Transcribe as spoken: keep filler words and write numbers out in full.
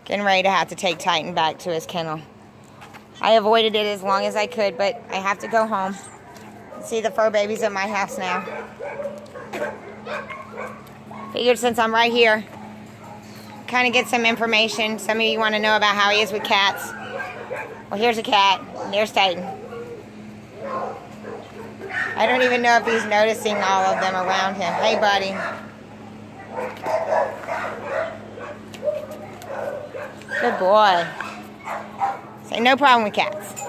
Getting ready to have to take Titan back to his kennel. I avoided it as long as I could, but I have to go home. See the fur babies at my house now. Figured since I'm right here, kind of get some information. Some of you want to know about how he is with cats. Well, here's a cat, and there's Titan. I don't even know if he's noticing all of them around him. Hey, buddy. Good boy. Say no problem with cats.